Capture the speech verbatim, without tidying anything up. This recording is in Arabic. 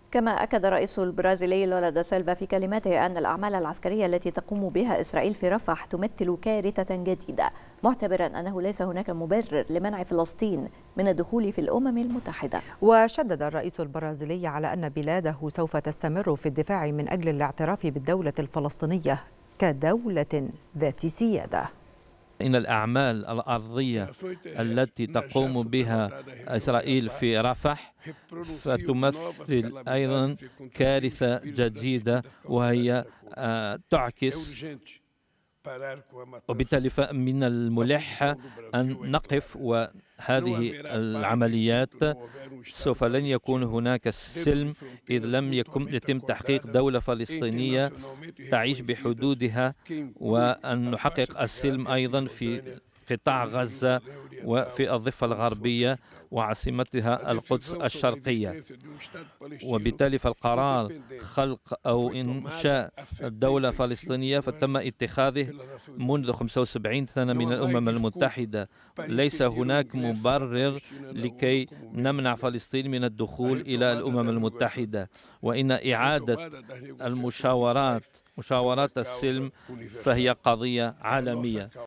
كما أكد الرئيس البرازيلي لولا دا سيلفا في كلمته أن الأعمال العسكرية التي تقوم بها إسرائيل في رفح تمثل كارثة جديدة، معتبرا أنه ليس هناك مبرر لمنع فلسطين من الدخول في الأمم المتحدة. وشدد الرئيس البرازيلي على أن بلاده سوف تستمر في الدفاع من أجل الاعتراف بالدولة الفلسطينية كدولة ذات سيادة. إن الأعمال الأرضية التي تقوم بها إسرائيل في رفح فتمثل أيضا كارثة جديدة، وهي تعكس، وبالتالي من الملح أن نقف، وهذه العمليات سوف لن يكون هناك سلم إذ لم يكن يتم تحقيق دولة فلسطينية تعيش بحدودها، وأن نحقق السلم أيضا في قطاع غزة وفي الضفة الغربية وعاصمتها القدس الشرقية. وبالتالي فالقرار خلق أو إنشاء دولة فلسطينية فتم اتخاذه منذ خمسة وسبعين سنة من الأمم المتحدة. ليس هناك مبرر لكي نمنع فلسطين من الدخول إلى الأمم المتحدة، وإن إعادة المشاورات مشاورات السلم فهي قضية عالمية.